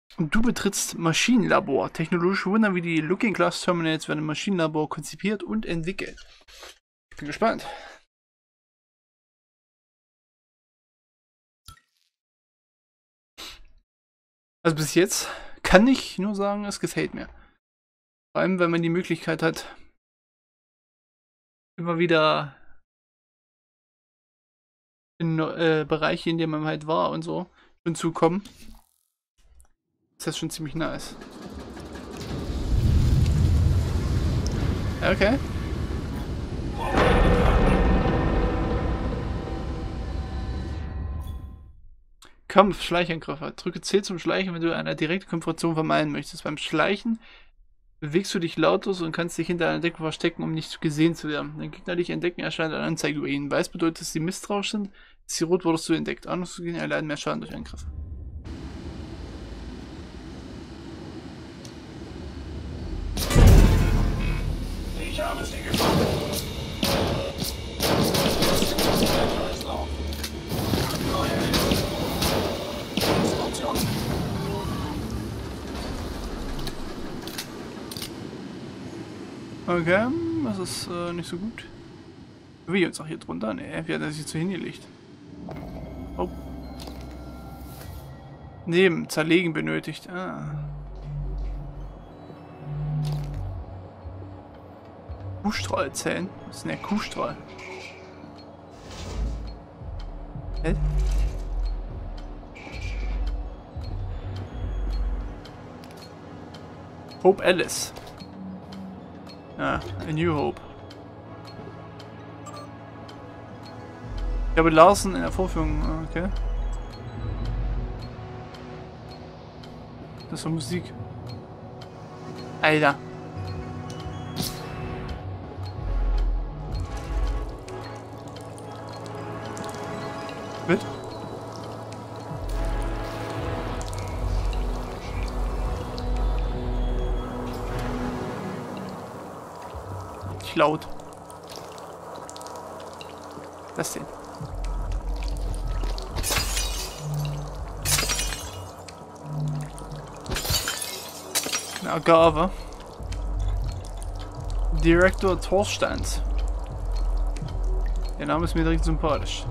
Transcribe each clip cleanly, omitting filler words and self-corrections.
Und du betrittst Maschinenlabor. Technologische Wunder wie die Looking Glass Terminals werden im Maschinenlabor konzipiert und entwickelt. Ich bin gespannt. Also bis jetzt kann ich nur sagen, es gefällt mir. Vor allem, wenn man die Möglichkeit hat, immer wieder in Bereiche, in denen man halt war und so, hinzukommen. Ist das schon ziemlich nice. Okay. Kampf, Schleichangriffe. Drücke C zum Schleichen, wenn du eine direkte Konfrontation vermeiden möchtest. Beim Schleichen bewegst du dich lautlos und kannst dich hinter einer Deckung verstecken, um nicht gesehen zu werden. Wenn Gegner dich entdecken, erscheint eine Anzeige über ihnen. Weiß bedeutet, dass sie misstrauisch sind. Ist sie rot, wurdest du entdeckt. Anders zu gehen, erleiden mehr Schaden durch Angriffe. Ich habe sie gefunden. Okay, das ist nicht so gut. Wie uns auch hier drunter? Ne, wie hat er sich so hingelegt? Oh. Neben, zerlegen benötigt. Ah. Kuhstrahl zählen? Was ist denn der Kuhstrahl? Hä? Hope Alice. Ah, A New Hope. Ich habe Larsen in der Vorführung. Okay. Das war Musik. Alter. Mit? Nicht laut. Was denn? Eine Agave. Direktor Torstand. Der Name ist mir direkt sympathisch.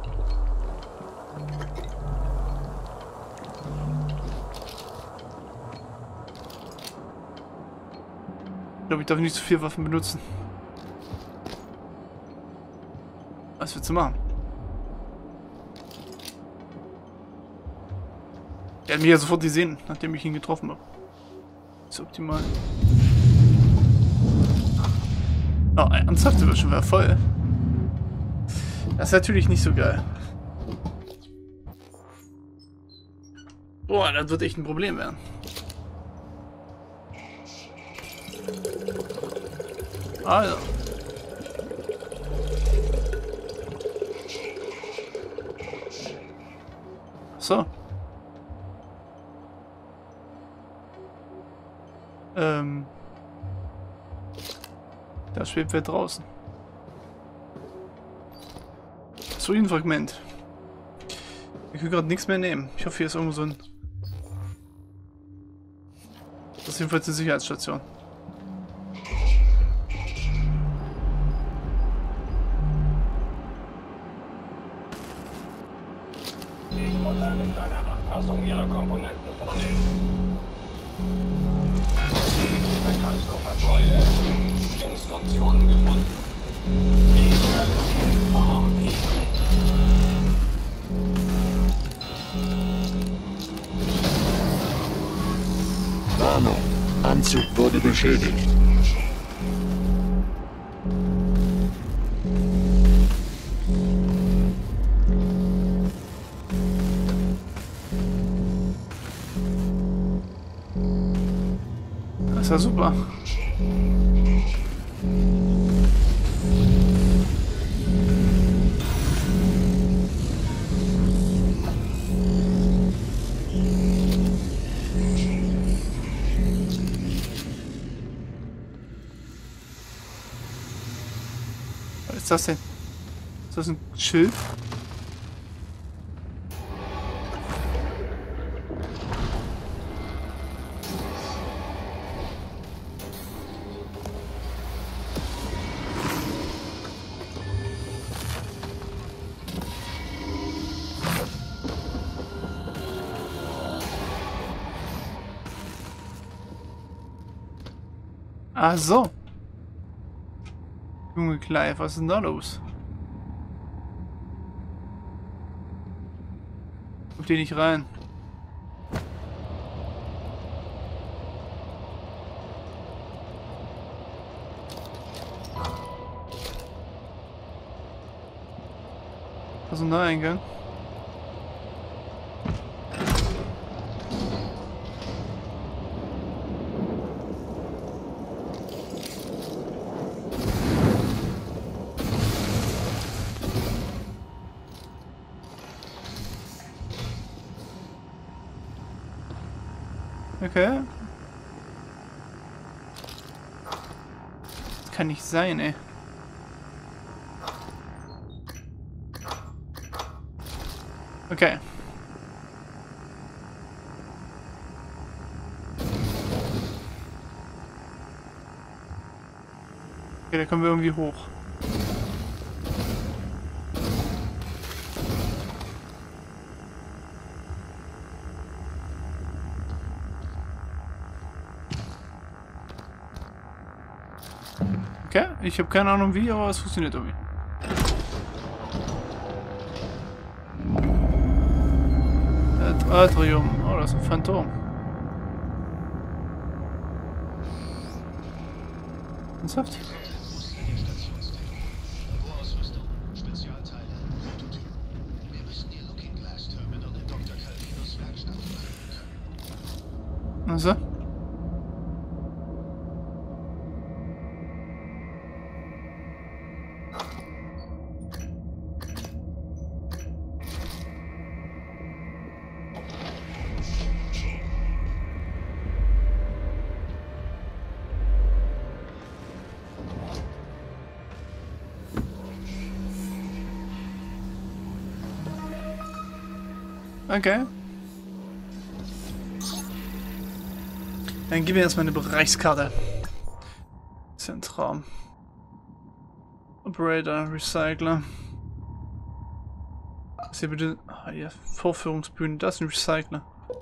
Ich glaube, ich darf nicht zu viel Waffen benutzen. Was willst du machen? Er hat mich ja sofort gesehen, nachdem ich ihn getroffen habe. Ist optimal. Oh, ernsthaft, der wird schon wieder voll. Das ist natürlich nicht so geil. Boah, das wird echt ein Problem werden. Also. So. Das schwebt wir draußen. So ein Fragment. Ich kann gerade nichts mehr nehmen. Ich hoffe, hier ist irgendwo so ein... Das ist jedenfalls eine Sicherheitsstation. Ich muss mit einer Anpassung ihrer Komponenten vornehmen. Metallstofferzeuge. Instruktionen gefunden. Ich werde sie verarbeiten. Warnung. Anzug wurde beschädigt. Das ist ja super. Was ist das denn? Ist das ein Schild? Ach so. Junge Clive, was ist denn da los? Guck dir nicht rein. Personaleingang. Okay. Kann nicht sein, ey. Okay. Okay, da kommen wir irgendwie hoch. Okay, ich habe keine Ahnung wie, aber es funktioniert irgendwie. Atrium. Oh, das ist ein Phantom. Ernsthaft? Also? Okay. Dann gib mir erstmal eine Bereichskarte. Zentral. Operator, Recycler. Was hier bitte? Ah, hier, Vorführungsbühne, das ist ein Recycler.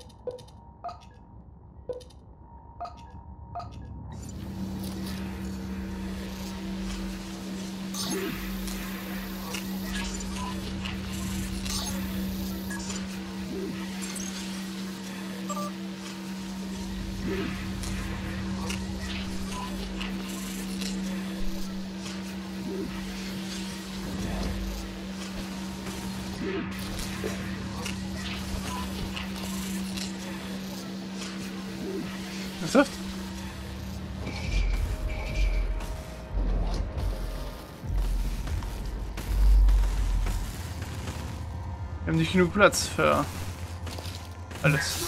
Was ist das? Wir haben nicht genug Platz für alles.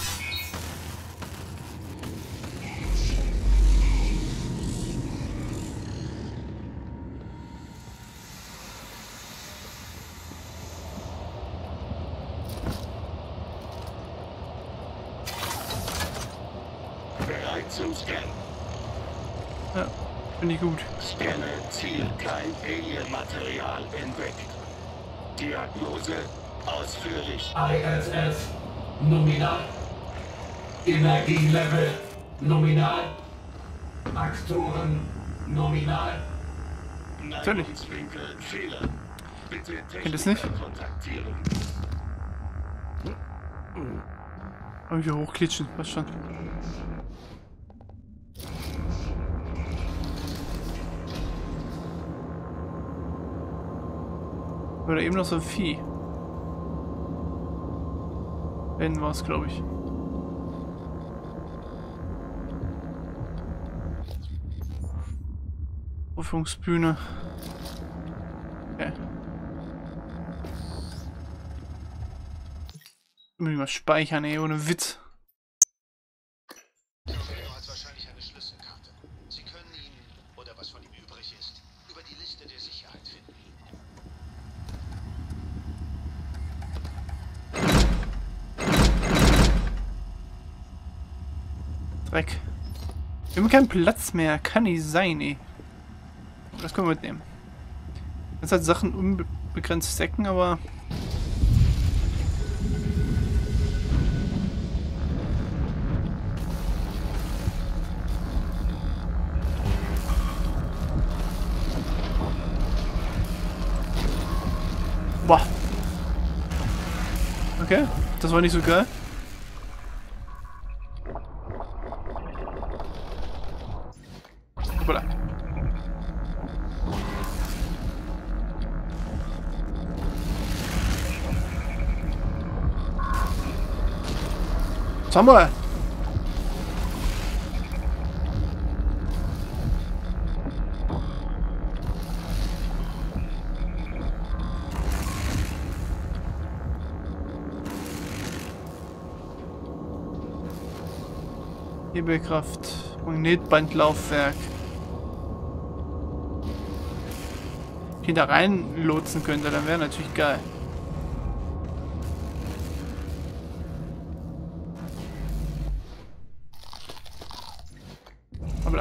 Bereit zum Scannen. Ja, finde ich gut. Scanne Ziel, kein Alien-Material entdeckt. Diagnose ausführlich. ISS nominal. Energielevel nominal. Axtoren nominal. Neigungswinkel Fehler. Bitte Kennt es nicht? Techniker kontaktieren. Irgendwie hochklitschen, was schon. Oder eben noch so ein Vieh. Hinten war es, glaube ich. Prüfungsbühne. Okay. Muss ich mal speichern, ey, ohne Witz. Torpedo hat wahrscheinlich eine Schlüsselkarte. Sie können ihn, oder was von ihm übrig ist, über die Liste der Sicherheit finden. Dreck. Wir haben keinen Platz mehr. Kann nicht sein, ey. Das können wir mitnehmen. Jetzt halt Sachen unbegrenzt stacken, aber... Okay, das war nicht so geil. Hoppala. Samuel! Hebelkraft, Magnetbandlaufwerk. Wenn ich da rein lotsen könnte, dann wäre natürlich geil. Hoppla.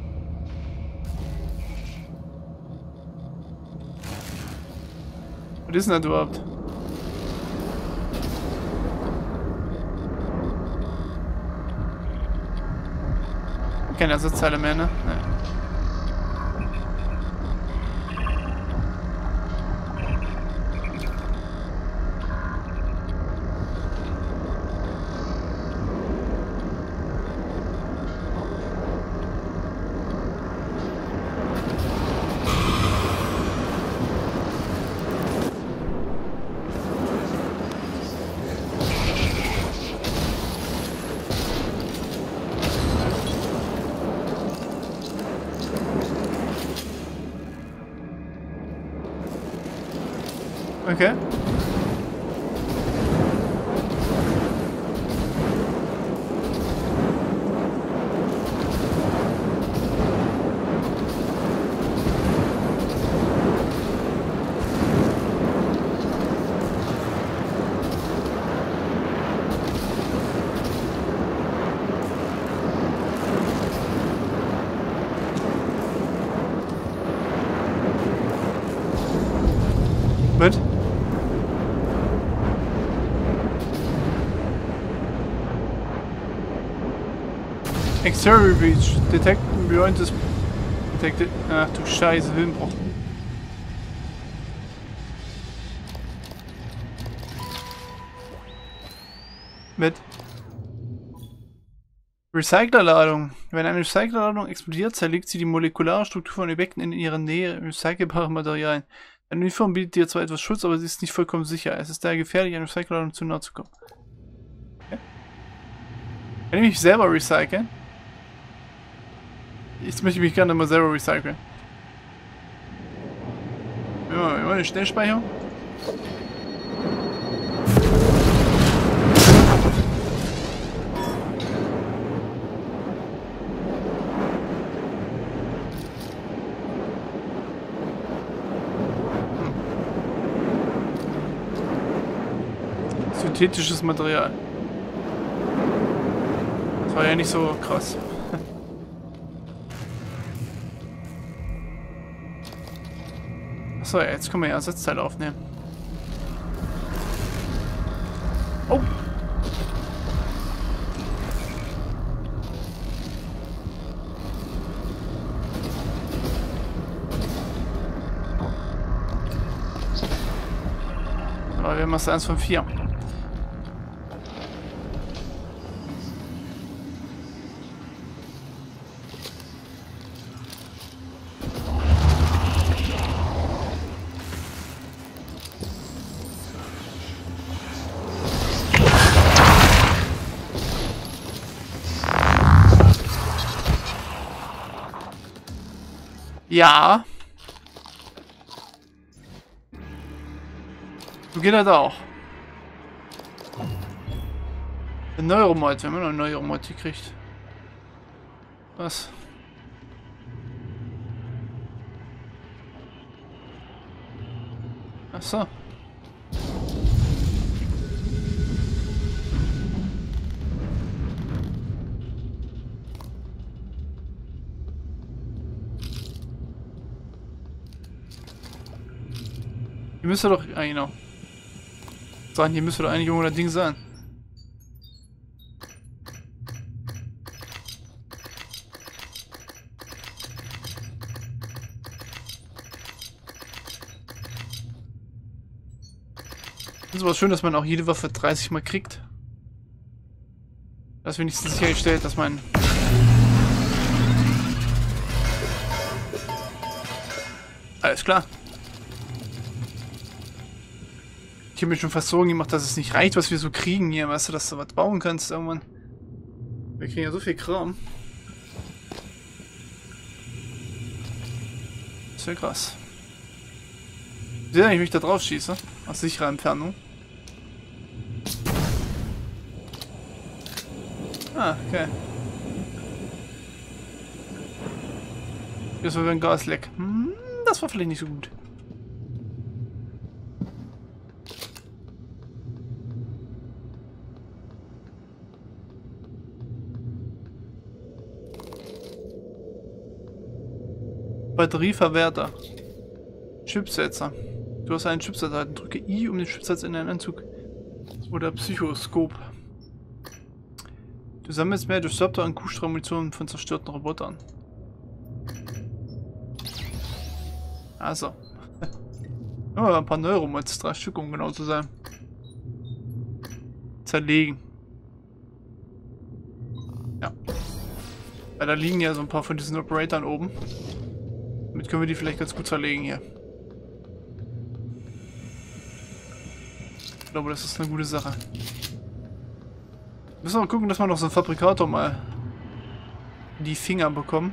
Was ist denn das überhaupt? Keine Ersatzteile mehr, ne? Nee. Okay. Was? Exterior breach. Detected beyond this. Detected. Ach du Scheiße, Willenbruch. Mit Recyclerladung. Wenn eine Recyclerladung explodiert, zerlegt sie die molekulare Struktur von Objekten in ihrer Nähe recycelbare Materialien. Eine Uniform bietet dir zwar etwas Schutz, aber sie ist nicht vollkommen sicher. Es ist daher gefährlich, einer Recyclerladung zu nahe zu kommen. Okay. Kann ich mich selber recyceln? Jetzt möchte ich mich gerne mal selber recyceln. Immer eine Schnellspeicherung. Synthetisches Material. Das war ja nicht so krass. Achso, jetzt können wir ja Ersatzteile aufnehmen. Oh! Aber wir machen 1 von 4. Ja. So geht das auch. Ein Neuromod, wenn man noch einen Neuromod gekriegt. Was? Ach so. Hier müsste doch... Ah, genau. Sagen, hier müsste doch eigentlich irgendwo das Ding sein. ist aber schön, dass man auch jede Waffe 30 Mal kriegt. Das wenigstens sichergestellt, dass man... Alles klar. Ich habe mir schon fast Sorgen gemacht, dass es nicht reicht, was wir so kriegen hier. Weißt du, dass du was bauen kannst irgendwann. Wir kriegen ja so viel Kram. Das ist ja krass. Ich sehe, wenn ich mich da drauf schieße. Aus sicherer Entfernung. Ah, okay. Das war ein Gasleck. Das war vielleicht nicht so gut. Batterieverwerter. Chipsetzer. Du hast einen Chipsatz erhalten. Drücke I, um den Chipsatz in deinen Anzug. Oder Psychoskop. Du sammelst mehr Disruptor und Kuhstrahlmunition von zerstörten Robotern. Also. Oh, ein paar Neuromods, 3 Stück, um genau zu sein. Zerlegen. Ja. Weil da liegen ja so ein paar von diesen Operatoren oben. Damit können wir die vielleicht ganz gut zerlegen hier. Ich glaube, das ist eine gute Sache. Wir müssen auch gucken, dass wir noch so einen Fabrikator mal in die Finger bekommen.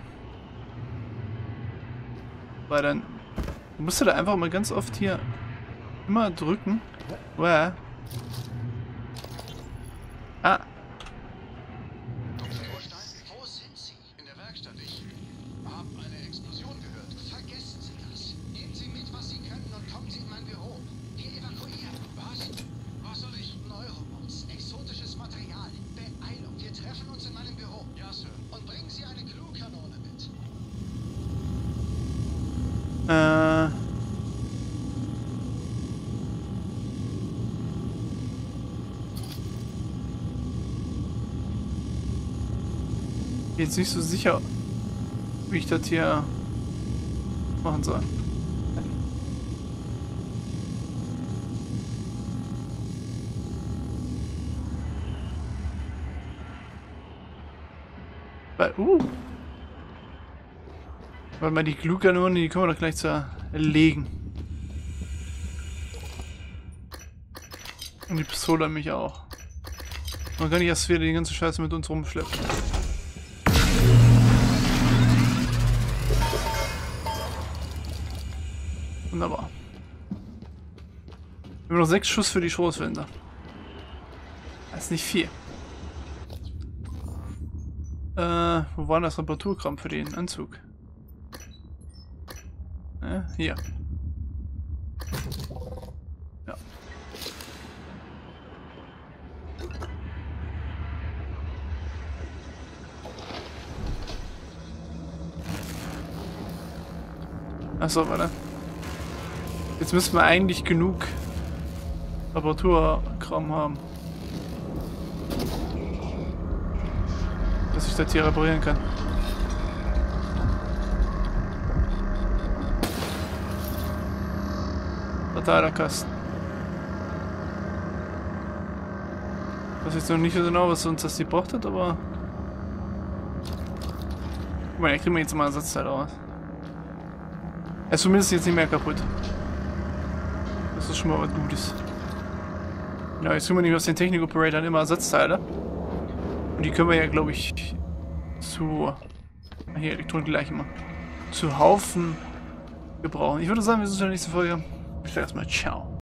Weil dann musst du da einfach mal ganz oft hier immer drücken. Wow. Ah. Wo sind Sie? In der Werkstatt. Ich habe eine Explosion gehört. Vergessen Sie das. Nehmen Sie mit, was Sie können und kommen Sie in mein Büro. Wir evakuieren. Was? Was soll ich? Neurobots. Exotisches Material. Beeilung. Wir treffen uns in meinem Büro. Ja, Sir. Und bringen Sie eine Clue-Kanone mit. Jetzt nicht so sicher, wie ich das hier machen soll. Weil, weil mal die Glühkanonen, die können wir doch gleich zerlegen. Und die Pistole an mich auch. Man kann nicht erst wieder die ganze Scheiße mit uns rumschleppen. Wunderbar. Wir haben noch 6 Schuss für die Schrotflinte. Das ist nicht viel. Wo war das Reparaturkram für den Anzug? Hier. Ja. Achso, warte. Jetzt müssen wir eigentlich genug Reparaturkram haben, dass ich das hier reparieren kann. Verteilerkasten. Ich weiß jetzt noch nicht so genau, was uns das gebracht hat, aber... Guck mal, da kriegen wir jetzt mal einen Ersatzteil raus. Er ist zumindest jetzt nicht mehr kaputt. Das ist schon mal was Gutes. Ja, jetzt kriegen wir nämlich aus den Technik-Operatoren immer Ersatzteile. Und die können wir ja, glaube ich, zu... Hier, Elektronik gleich immer. Zu Haufen gebrauchen. Ich würde sagen, wir sind in der nächsten Folge. Ich sage erstmal ciao.